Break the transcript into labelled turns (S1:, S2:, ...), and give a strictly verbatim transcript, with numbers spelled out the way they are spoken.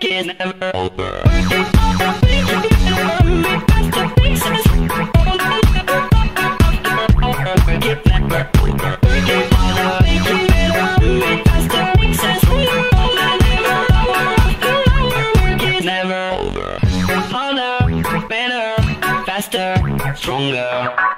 S1: work is never over. Never over. Harder, better, faster, stronger.